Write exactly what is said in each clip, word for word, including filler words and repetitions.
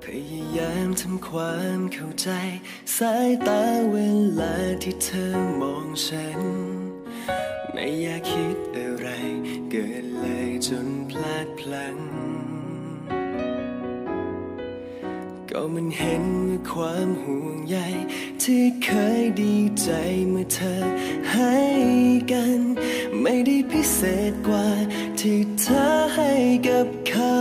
พยายามทำความเข้าใจสายตาเวลาที่เธอมองฉันไม่อยากคิดอะไรเกินเลยจนพลาดพลั้งก็มันเห็นว่าความห่วงใยที่เคยดีใจเมื่อเธอให้กันไม่ได้พิเศษกว่าที่เธอให้กับเขา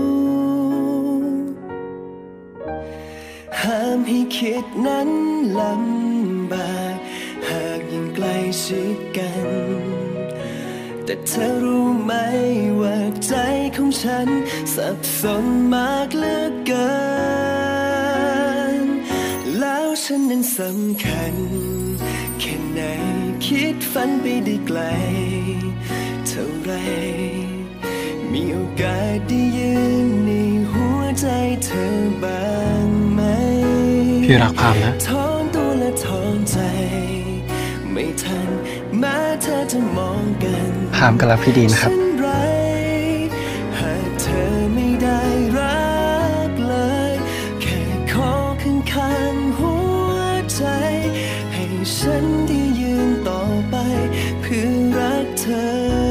ห้ามให้คิดนั้นลำบากหากยิ่งใกล้ชิดกันแต่เธอรู้ไหมว่าใจของฉันสับสนมากเหลือเกินแล้วฉันนั้นสำคัญแค่ไหนคิดฝันไปได้ไกลเท่าไรมีโอกาสได้ยืนในหัวใจเธอบ้างไหมพี่รักพามนะถอนตัวและถอนใจไม่ทันแม้เธอจะมองกันพามก็รักพี่ดีนะครับหากเธอไม่ได้รักเลยแค่ขอข้างๆหัวใจให้ฉันได้ยืนต่อไปเพื่อรักเธอ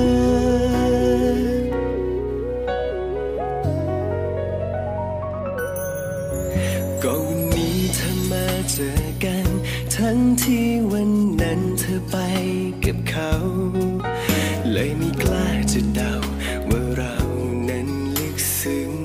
ก็วันนี้เธอมาเจอกันทั้งที่วันนั้นเธอไปกับเขาเลยไม่กล้าจะเดาว่าเรานั้นลึกซึ้ง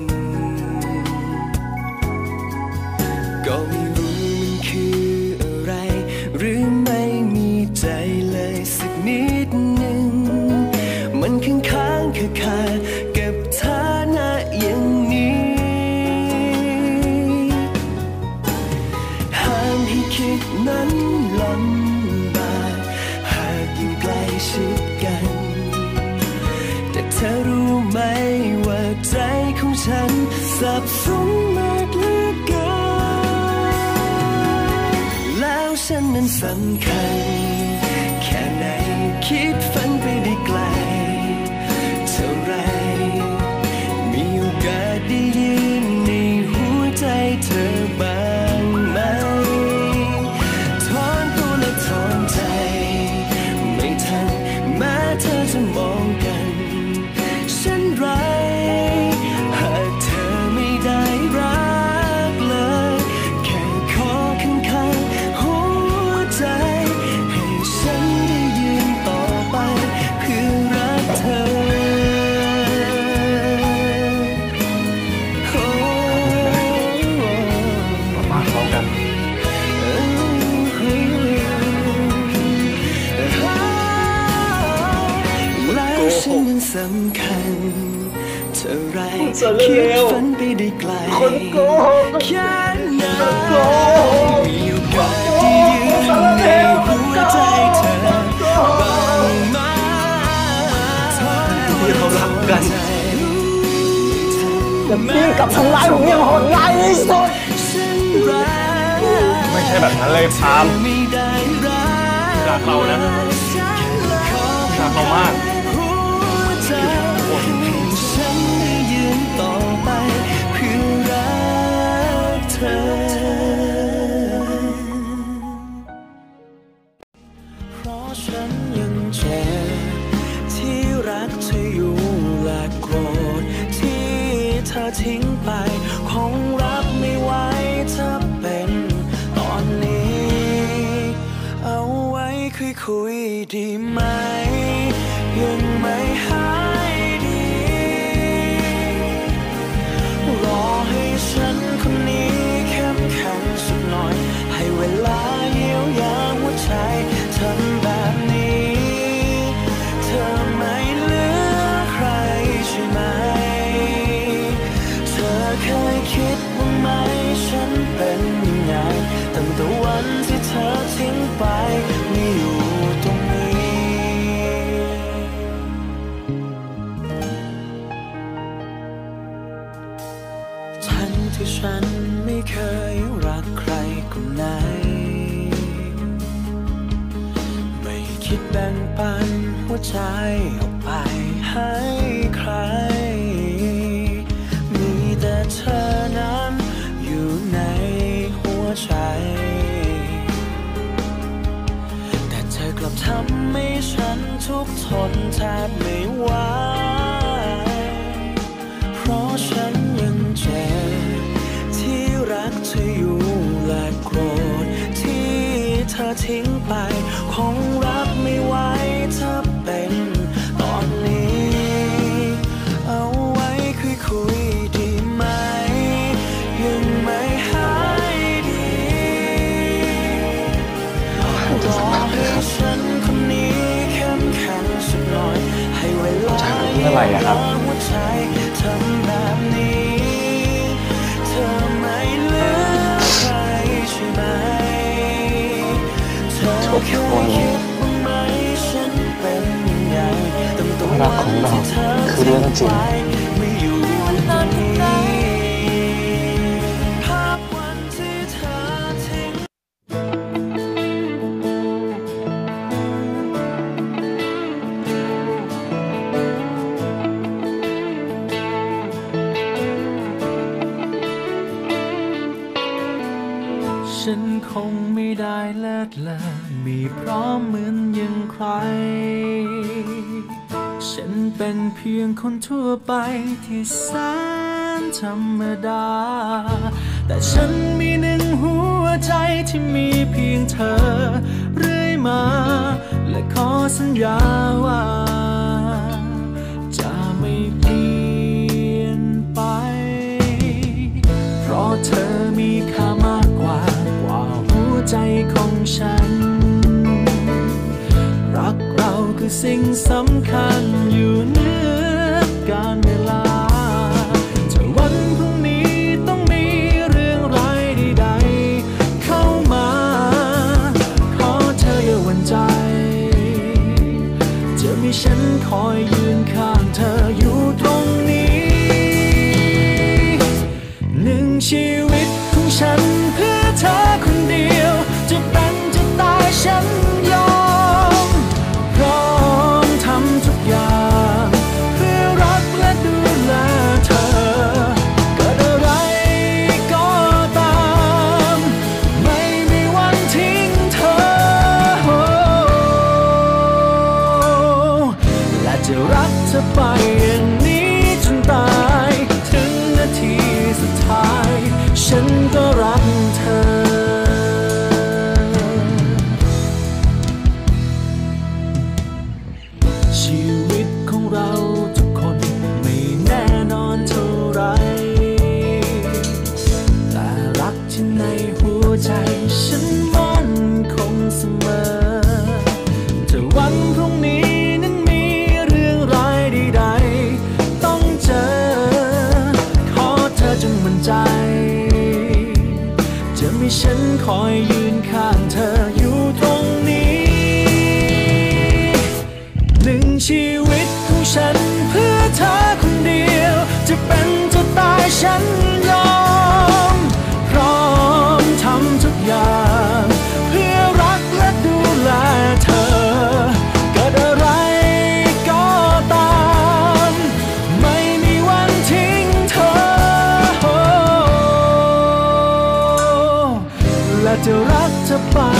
ก็ไม่รู้มันคืออะไรหรือไม่มีใจเลยสักนิดหนึ่งมันค้างค้างคาคากับฐานะอย่างนี้ห้ามให้คิดนั้นลำบากหากยิ่งใกล้ชิดกันแต่เธอรู้ไหมว่าใจของฉันสับสนมากเหลือเกินแล้วฉันนั้นสำคัญแค่ไหนคิดฝันไปได้ไกลเท่าไรมีโอกาสได้ยืนในหัวใจเธอบ้างไหมถอนตัวและถอนใจไม่ทันแม้เธอจะมองกันฉันไรหากเธอไม่ได้รักเลยแค่ขอข้างๆหัวใจให้ฉันได้ยืนต่อไปเพื่อรักเธอมาพร้อมกันแล้วฉันนั้นสำคัญเท่าไรคิดฝันไปได้ไกลแค่ไหนมีโอกาสที่ยืนในหัวใจเธอบ้างไหมที่เขารักกันแต่พี่กับทำร้ายผมยังโหดร้ายที่สุดไม่ใช่แบบนั้นเลยพามรักเรานะรักเรามากฉันได้ยืนต่อไปเพื่อรักเธอเพราะฉันยังเจ็บที่รักเธออยู่และโกรธที่เธอทิ้งไปคงรับไม่ไหวถ้าเป็นตอนนี้เอาไว้คุยคุยดีไหมยังไม่หายดีรอให้ฉันคนนี้เข้มแข็งสักหน่อยให้เวลาเยียวยาหัวใจทำแบบนี้เธอไม่เหลือใครใช่ไหมเธอเคยคิดบ้างไหมฉันเป็นยังไงตั้งแต่วันที่เธอทิ้งไปไม่อยู่ตรงนี้ที่ฉันไม่เคยรักใครคนไหนไม่คิดแบ่งปันหัวใจออกไปให้ใครมีแต่เธอนั้นใจแต่เธอกลับทำให้ฉันทุกข์ทนแทบไม่ไหวเพราะฉันยังเจ็บที่รักเธออยู่และโกรธที่เธอทิ้งไปคงรับไม่ไหวถ้าเป็นตอนนี้เอาไว้คุยคุยดีไหมยังไม่หายดีรอให้ฉันคนนี้เข้มแข็งสักหน่อยให้เวลาเยียวยาหัวใจทำแบบนี้เธอไม่เหลือใครใช่ไหมเธอแค่คิดว่าไหมฉันเป็นยังไงตั้งแต่วันที่เธอทิ้งไปไม่อยู่ตรงนี้ภาพวันที่เธอทิ้งฉันคงไม่ได้เลิศเลอมีพร้อมเหมือนอย่างใครฉันเป็นเพียงคนทั่วไปที่แสนธรรมดาแต่ฉันมีหนึ่งหัวใจที่มีเพียงเธอเรื่อยมาและขอสัญญาว่าจะไม่เปลี่ยนไปเพราะเธอมีค่ามากกว่ากว่าหัวใจของฉันรักเราคือสิ่งสำคัญอยู่เหนือการเวลาถ้าวันพรุ่งนี้ต้องมีเรื่องร้ายใดๆเข้ามาขอเธออย่าหวั่นใจจะมีฉันคอยยืนข้างเธออยู่ตรงนี้หนึ่งชีวิตของฉันเพื่อเธอคนเดียวจะเป็นจะตายฉันยอมพร้อมทำทุกอย่างเพื่อรักและดูแลเธอเกิดอะไรก็ตามไม่มีวันทิ้งเธอและจะรักเธอไปอย่างนี้จนตายถึงนาทีสุดท้ายฉันก็รักเธอชีวิตของเราทุกคนไม่แน่นอนเท่าไรแต่รักที่ในหัวใจฉันมั่นคงเสมอถ้าวันพรุ่งนี้นั้นมีเรื่องร้ายใดๆต้องเจอขอเธอจงมั่นใจจะมีฉันคอยยืนข้างเธออยู่ตรงนี้หนึ่งชีวิตของฉันเพื่อเธอคนเดียวจะเป็นจะตายฉันยอมพร้อมทำทุกอย่างเพื่อรักและดูแลเธอเกิดอะไรก็ตามไม่มีวันทิ้งเธอและจะรักเธอไป